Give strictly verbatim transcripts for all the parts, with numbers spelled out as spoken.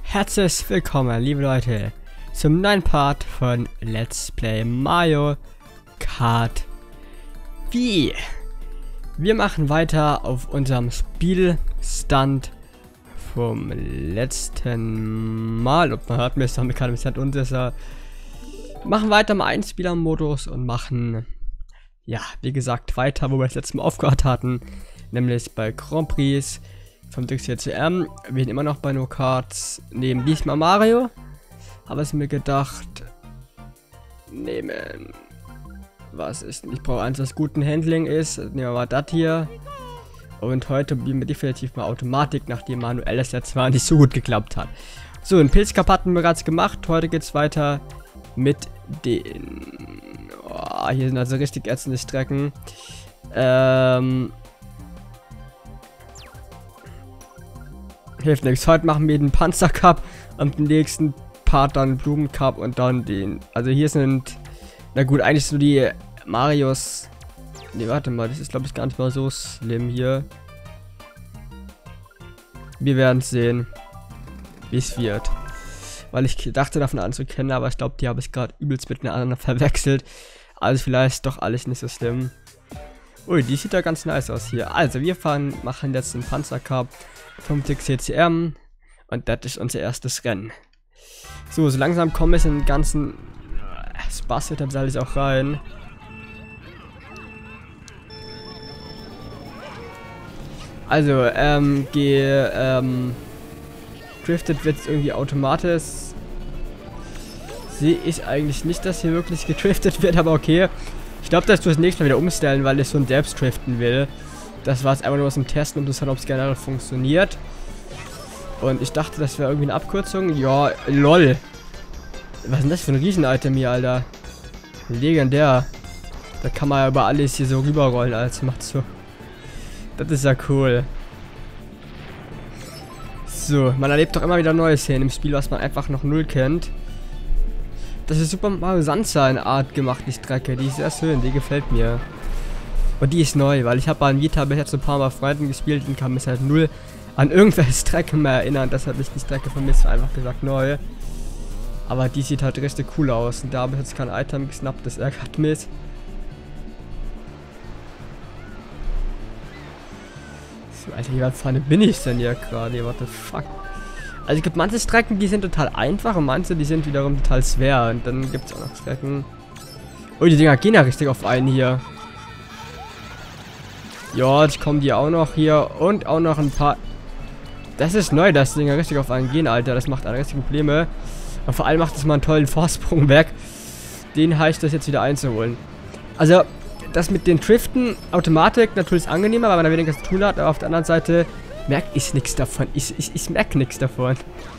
Herzlich willkommen, liebe Leute, zum neuen Part von Let's Play Mario Kart Wii. Wir machen weiter auf unserem Spielstand vom letzten Mal. Und man hört mich, damit kann ich nicht unsicher. Machen weiter im Einspieler-Modus und machen, ja, wie gesagt, weiter, wo wir das letzte Mal aufgehört hatten. Nämlich bei Grand Prix vom D X C M. Wir sind immer noch bei No Karts. Nehmen diesmal Mario. Habe es mir gedacht. Nehmen. Was ist? Ich brauche eins, was guten Handling ist. Nehmen wir mal das hier. Und heute probieren wir definitiv mal Automatik, nachdem manuelles letztes Mal nicht so gut geklappt hat. So, einen Pilzcup hatten wir bereits gemacht. Heute geht es weiter mit den. Oh, hier sind also richtig ätzende Strecken. Ähm. Hilft nichts. Heute machen wir den Panzer Cup und den nächsten Part dann Blumen Cup und dann den. Also hier sind. Na gut, eigentlich so die Marios. Ne, warte mal, das ist glaube ich gar nicht mal so schlimm hier. Wir werden sehen, wie es wird. Weil ich dachte davon anzukennen, aber ich glaube, die habe ich gerade übelst miteinander verwechselt. Also vielleicht doch alles nicht so schlimm. Ui, die sieht ja ganz nice aus hier. Also wir fahren, machen jetzt den Panzer Cup vom D X C M und das ist unser erstes Rennen. So, so langsam kommen wir in den ganzen Spaß wird alles auch rein. Also, ähm, ge, ähm, driftet wird irgendwie automatisch. Sehe ich eigentlich nicht, dass hier wirklich gedriftet wird, aber okay. Ich glaube, dass du das nächste Mal wieder umstellen, weil ich so ein selbst driften will. Das war es einfach nur zum Testen, um zu schauen, ob es generell funktioniert. Und ich dachte, das wäre irgendwie eine Abkürzung. Ja, lol. Was ist denn das für ein Riesen-Item hier, Alter? Legendär. Da kann man ja über alles hier so rüberrollen, als macht so. Das ist ja cool. So, man erlebt doch immer wieder neue Szenen im Spiel, was man einfach noch null kennt. Das ist Super Mario Sunshine Art gemacht, die Strecke. Die ist sehr schön, die gefällt mir. Und die ist neu, weil ich habe an Vita bis jetzt ein paar Mal Freunden gespielt und kann mich halt null an irgendwelche Strecken mehr erinnern. Deshalb ist die Strecke von mir einfach gesagt neu. Aber die sieht halt richtig cool aus. Und da habe ich jetzt kein Item gesnappt, das ärgert mich. So, Alter, wie weit vorne bin ich denn hier gerade? What the fuck? Also es gibt manche Strecken, die sind total einfach und manche, die sind wiederum total schwer. Und dann gibt es auch noch Strecken. Oh, die Dinger gehen ja richtig auf einen hier. Ja, jetzt kommen die auch noch hier und auch noch ein paar. Das ist neu, dass die Dinger richtig auf einen gehen, Alter. Das macht eine richtige Probleme. Und vor allem macht es mal einen tollen Vorsprung weg. Den heißt das jetzt wieder einzuholen. Also, das mit den Driften, Automatik natürlich angenehmer, weil man da weniger zu tun hat. Aber auf der anderen Seite merke ich nichts davon. Ich, ich, ich merke nichts davon.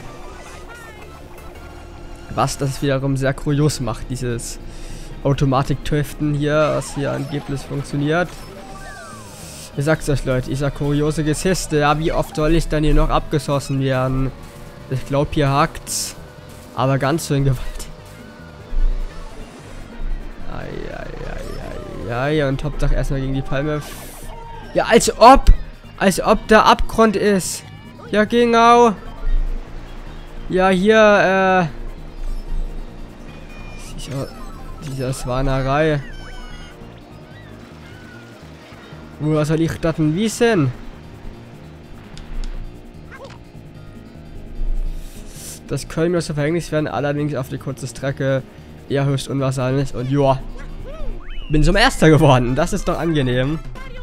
Was das wiederum sehr kurios macht, dieses Automatik-Driften hier, was hier angeblich funktioniert. Ich sag's euch, Leute, ist ja kuriose Geschichte. Ja, wie oft soll ich dann hier noch abgeschossen werden? Ich glaube, hier hakt's. Aber ganz schön Gewalt. Eieieiei. Und Hauptsache erstmal gegen die Palme. Ja, als ob! Als ob der Abgrund ist. Ja, genau. Ja, hier, äh. Sicher, dieser Schwanerei. Woher soll ich das denn wissen? Das könnte mir so Verhängnis werden, allerdings auf die kurze Strecke eher höchst unwahrscheinlich. Und ja, bin zum Erster geworden. Das ist doch angenehm.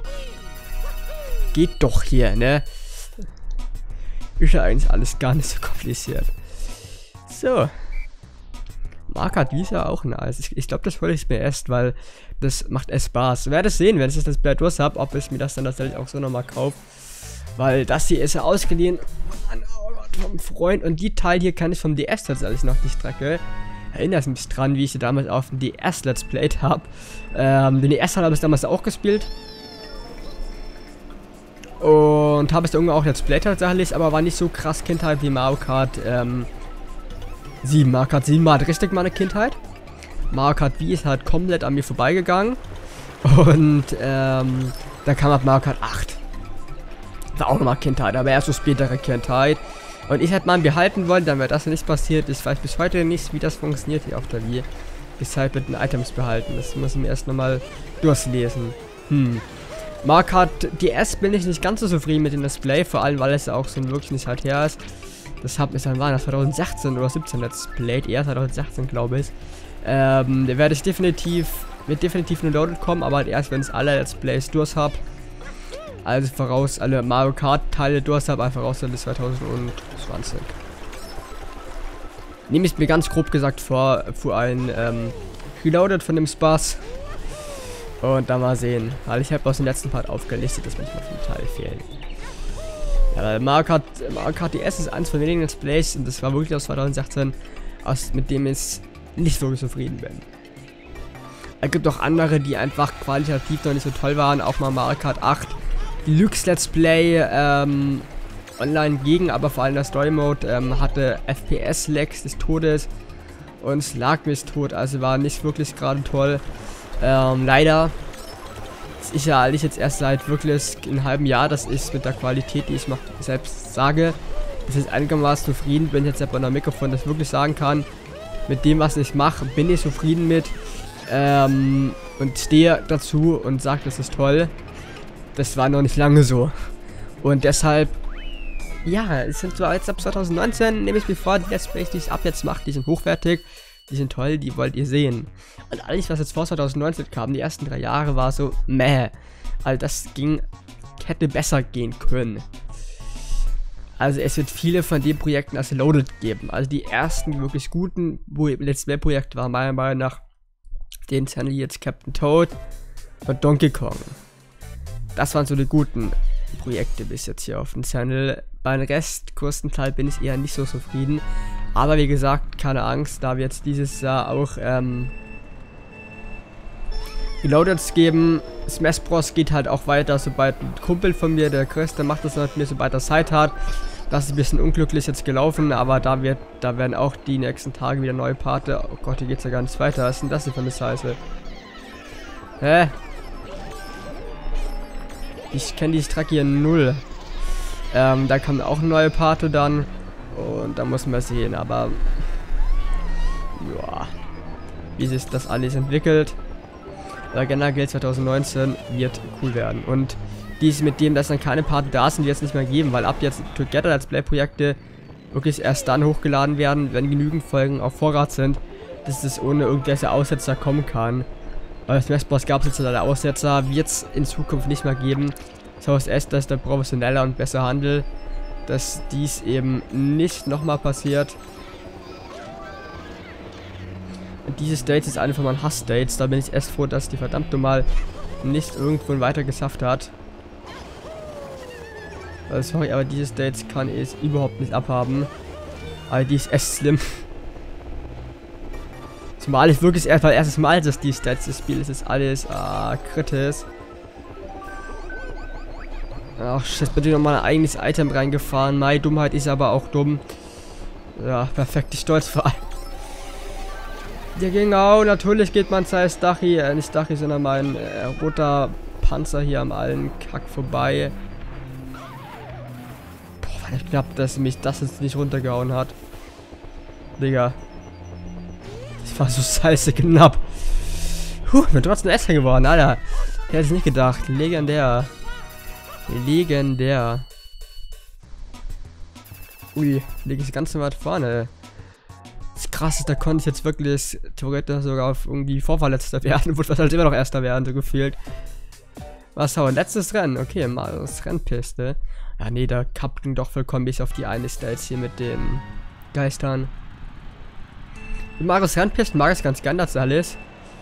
Geht doch hier, ne? Ist ja eigentlich alles gar nicht so kompliziert. So. Markert Visa auch nice. Ich, ich glaube, das wollte ich mir erst, weil das macht echt Spaß. Ich werde es sehen, wenn ich das Display durch habe, ob ich mir das dann tatsächlich auch so nochmal kaufe. Weil das hier ist ja ausgeliehen oh Gott, vom Freund. Und die Teil hier kann ich vom D S tatsächlich noch die Strecke. Erinnert mich dran, wie ich sie damals auf dem D S Let's Played habe. Ähm, den D S habe ich damals auch gespielt. Und habe es irgendwann auch Let's Played tatsächlich, aber war nicht so krass Kindheit wie Mario Kart ähm, sieben. Mario Kart sieben war halt richtig meine Kindheit. Mario Kart Wii ist halt komplett an mir vorbeigegangen. Und ähm, dann kam halt Mario Kart acht. War auch nochmal Kindheit, aber erst so spätere Kindheit. Und ich hätte mal behalten wollen, dann wäre das nicht passiert. Ich weiß bis heute nicht, wie das funktioniert hier auf der Wii. Deshalb mit den Items behalten. Das muss ich mir erst nochmal durchlesen. Hm. Mario Kart D S bin ich nicht ganz so zufrieden mit dem Display, vor allem weil es ja auch so wirklich nicht halt her ist. Das hat mir dann war das zwanzig sechzehn oder siebzehn Let's Play, eher zwanzig sechzehn glaube ich. Ähm, da werde ich definitiv, wird definitiv nur Loaded kommen, aber halt erst wenn ich alle Let's Plays durch habe. Also voraus alle Mario Kart Teile durch habe, einfach raus bis zwanzig zwanzig. Nehme ich mir ganz grob gesagt vor, für ein ähm, Reloaded von dem Spaß. Und dann mal sehen, weil ich habe aus dem letzten Part aufgelistet, dass manchmal viele Teile fehlen. Ja, Mario Kart, Mario Kart D S ist eins von wenigen Let's Plays und das war wirklich aus zwanzig sechzehn, aus, mit dem ich nicht wirklich zufrieden bin. Es gibt auch andere, die einfach qualitativ noch nicht so toll waren, auch mal Mario Kart acht Deluxe Let's Play ähm, online gegen, aber vor allem der Story Mode ähm, hatte F P S-Lags des Todes und es lag mich tot, also war nicht wirklich gerade toll. Ähm, leider ist ja eigentlich jetzt erst seit wirklich einem halben Jahr, das ist mit der Qualität, die ich noch selbst sage, dass ich einigermaßen zufrieden bin, jetzt bei einem Mikrofon das wirklich sagen kann, mit dem, was ich mache, bin ich zufrieden mit ähm, und stehe dazu und sage, das ist toll. Das war noch nicht lange so. Und deshalb, ja, es sind zwar jetzt ab zwanzig neunzehn, nehme ich mir vor, die Let's Plays, die ich ab jetzt mache, die sind hochwertig. Die sind toll, die wollt ihr sehen. Und alles, was jetzt vor zwanzig neunzehn kam, die ersten drei Jahre, war so, meh. Also das ging, hätte besser gehen können. Also es wird viele von den Projekten als Loaded geben. Also die ersten wirklich guten Let's Play Projekte waren meiner Meinung nach den Channel jetzt Captain Toad und Donkey Kong. Das waren so die guten Projekte bis jetzt hier auf dem Channel. Beim Rest, größtenteils, bin ich eher nicht so zufrieden. Aber wie gesagt, keine Angst, da wir jetzt dieses Jahr auch ähm, Reloadeds geben. Smash Bros. Geht halt auch weiter, sobald ein Kumpel von mir, der Chris, der macht das mit mir, sobald er Zeit hat. Das ist ein bisschen unglücklich jetzt gelaufen, aber da wird, da werden auch die nächsten Tage wieder neue Parte. Oh Gott, hier geht's ja gar nicht weiter. Was ist denn das hier für eine Scheiße? Hä? Ich kenne die Strecke hier null. Ähm, da kommt auch eine neue Parte dann. Und da muss man sehen, aber ja, wie sich das alles entwickelt. Aber generell zwanzig neunzehn wird cool werden. Und dies mit dem, dass dann keine Parte da sind, wird es nicht mehr geben, weil ab jetzt Together Let's Play Projekte wirklich erst dann hochgeladen werden, wenn genügend Folgen auf Vorrat sind, dass es ohne irgendwelche Aussetzer kommen kann. Weil Smash Bros. Gab es jetzt leider Aussetzer, wird es in Zukunft nicht mehr geben. Das heißt erst, dass der professioneller und besser Handel, dass dies eben nicht nochmal passiert. Und diese States ist eine von meinen Hass-States. Da bin ich erst froh, dass die verdammt nochmal nicht irgendwo weiter geschafft hat. Also sorry, aber diese States kann ich überhaupt nicht abhaben. Aber die ist echt schlimm. Zumal ich wirklich erst mal erstes Mal, dass die States des Spiels ist alles ah, kritisch. Ach, jetzt bin ich nochmal ein eigenes Item reingefahren. Meine Dummheit ist aber auch dumm. Ja, perfekt, ich stolz vor allem. Ja, genau, natürlich geht mein Zeiss Dachi, äh, nicht Dachi, sondern mein äh, roter Panzer hier am allen Kack vorbei. Boah, war das knapp, dass mich das jetzt nicht runtergehauen hat. Digga. Das war so scheiße knapp. Puh, bin trotzdem Esser geworden, Alter. Hätte ich nicht gedacht. Legendär. Legendär. Ui, liege ich ganz weit vorne. Das krass ist, da konnte ich jetzt wirklich theoretisch sogar auf irgendwie Vorverletzter werden, und wird halt immer noch Erster werden, so gefühlt. Was so, letztes Rennen, okay, mal das Rennpiste. Ja, nee, da kappten doch vollkommen bis auf die eine Stage hier mit den Geistern. Ich mag das Rennpisten, mag es ganz gern, das alles.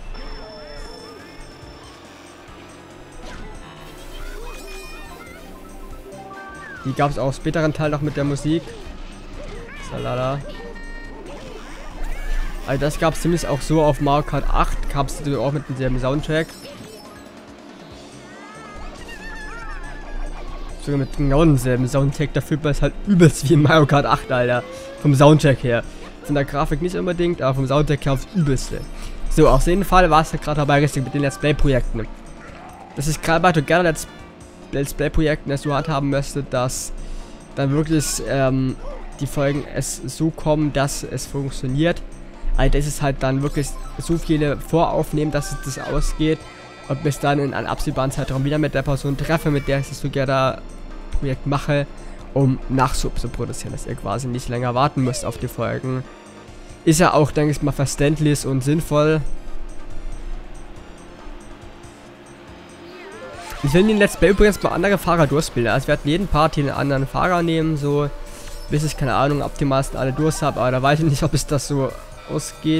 Die gab es auch späteren Teil noch mit der Musik. Salada. Also das gab es zumindest auch so auf Mario Kart acht. Gab es auch mit demselben Soundtrack. Sogar mit genau demselben Soundtrack. Da fühlt man es halt übelst wie in Mario Kart acht, Alter. Vom Soundtrack her. Von der Grafik nicht unbedingt, aber vom Soundtrack her aufs Übelste. So, auf jeden Fall war es ja gerade dabei richtig mit den Let's Play-Projekten. Das ist gerade bei Together Let's Let's Play-Projekten, das du halt haben möchte, dass dann wirklich ähm, die Folgen es so kommen, dass es funktioniert. Also das ist halt dann wirklich so viele Voraufnehmen, dass es das ausgeht. Und bis dann in einem absehbaren Zeitraum wieder mit der Person treffe, mit der ich das Together-Projekt mache, um Nachschub zu produzieren, dass ihr quasi nicht länger warten müsst auf die Folgen. Ist ja auch, denke ich mal, verständlich und sinnvoll. Ich will in den Let's Play übrigens mal andere Fahrer durchspielen. Also ich werde jeden Part hier einen anderen Fahrer nehmen, so bis ich, keine Ahnung, optimalsten alle durch habe. Aber da weiß ich nicht, ob es das so ausgeht.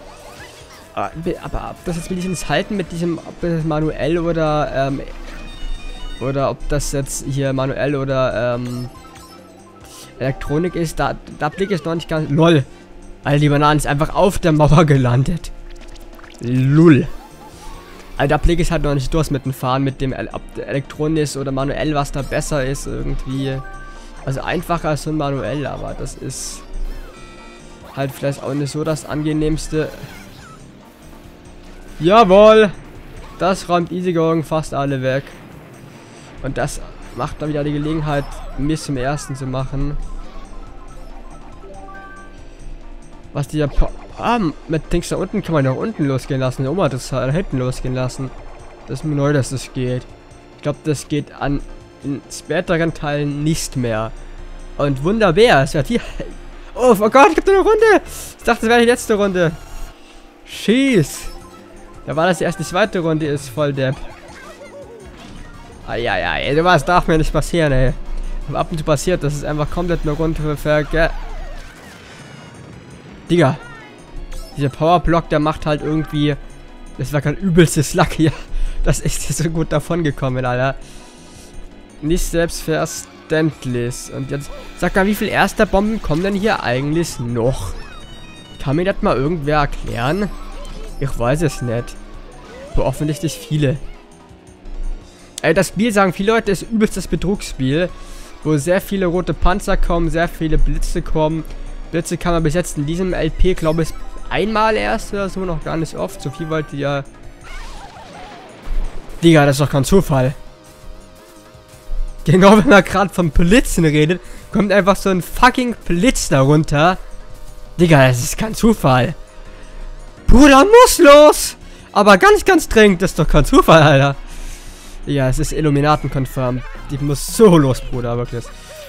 Aber ob das jetzt will ich uns halten mit diesem, ob das manuell oder, ähm, oder ob das jetzt hier manuell oder, ähm, Elektronik ist, da, da blicke ich noch nicht ganz. LOL. Alter, die Banane ist einfach auf der Mauer gelandet. Lull. Alter, da blicke ich halt noch nicht durch mit dem Fahren, mit dem, ob elektronisch oder manuell, was da besser ist, irgendwie. Also einfacher als so ein manuell, aber das ist halt vielleicht auch nicht so das angenehmste. Jawohl! Das räumt Easygoing fast alle weg. Und das macht dann wieder die Gelegenheit, mich zum ersten zu machen. Was die ja... Ah, mit Dings da unten kann man nach unten losgehen lassen. Oma hat das da hinten losgehen lassen. Das ist mir neu, dass das geht. Ich glaube, das geht an in späteren Teilen nicht mehr. Und wunderbar, es wird hier... Oh, oh Gott, ich hab da eine Runde! Ich dachte, das wäre die letzte Runde. Schieß! Da war das erst die zweite Runde, ist voll Depp. Eieiei, du was darf mir nicht passieren, ey. Aber ab und zu passiert, das ist einfach komplett eine Runde verge... Digga. Dieser Powerblock, der macht halt irgendwie... Das war kein übelstes Lack hier. Das ist hier so gut davon gekommen, Alter. Nicht selbstverständlich. Und jetzt... Sag mal, wie viele erster Bomben kommen denn hier eigentlich noch? Kann mir das mal irgendwer erklären? Ich weiß es nicht. Aber offensichtlich viele. Ey, das Spiel, sagen viele Leute, ist übelstes Betrugsspiel. Wo sehr viele rote Panzer kommen, sehr viele Blitze kommen. Blitze kann man bis jetzt in diesem L P, glaube ich, einmal erst oder so, noch gar nicht oft. So viel wollte ja... Digga, das ist doch kein Zufall. Genau, wenn man gerade vom Blitzen redet, kommt einfach so ein fucking Blitz darunter. Digga, das ist kein Zufall. Bruder, muss los! Aber ganz, ganz dringend, das ist doch kein Zufall, Alter. Ja, es ist Illuminaten-konform. Die muss so los, Bruder, wirklich.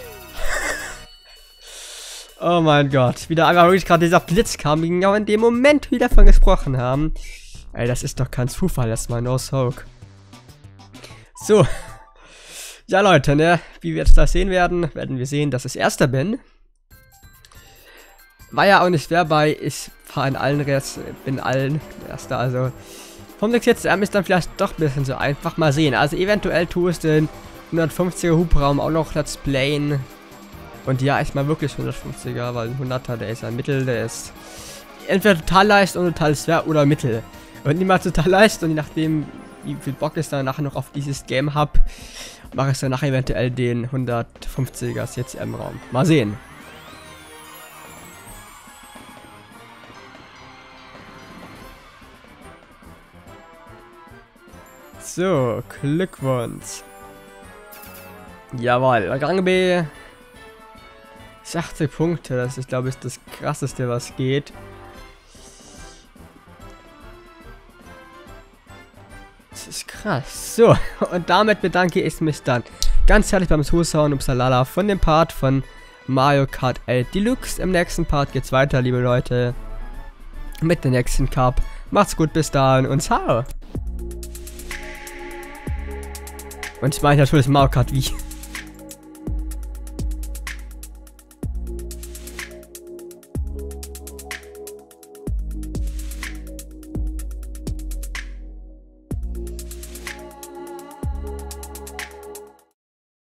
Oh mein Gott. Wieder einfach wirklich gerade dieser Blitz kam, wie genau in dem Moment wir davon gesprochen haben. Ey, das ist doch kein Zufall, das ist mal no soak. So. Ja, Leute, ne? Wie wir jetzt das sehen werden, werden wir sehen, dass ich Erster bin. War ja auch nicht schwer bei, ich fahre in allen Rest, bin allen Erster, also vom Dex jetzt ähm, ist dann vielleicht doch ein bisschen so einfach, mal sehen. Also eventuell tue ich den hundertfünfziger Hubraum auch noch Let's Playen. Und ja, ich mal wirklich hundertfünfziger, weil ein hunderter, der ist ein Mittel, der ist entweder total leicht und total schwer oder Mittel. Und niemals total leicht und je nachdem, wie viel Bock ich dann nachher noch auf dieses Game habe, mache ich dann nachher eventuell den hundertfünfziger C C M-Raum. Mal sehen. So, Glückwunsch. Jawohl, Rang B. achtzig Punkte, das ist, glaube ich, das krasseste, was geht. Das ist krass. So, und damit bedanke ich mich dann ganz herzlich beim Zuschauen Upsalala von dem Part von Mario Kart elf Deluxe. Im nächsten Part geht's weiter, liebe Leute, mit dem nächsten Cup. Macht's gut, bis dahin und ciao. Und ich meine natürlich Mario Kart wie.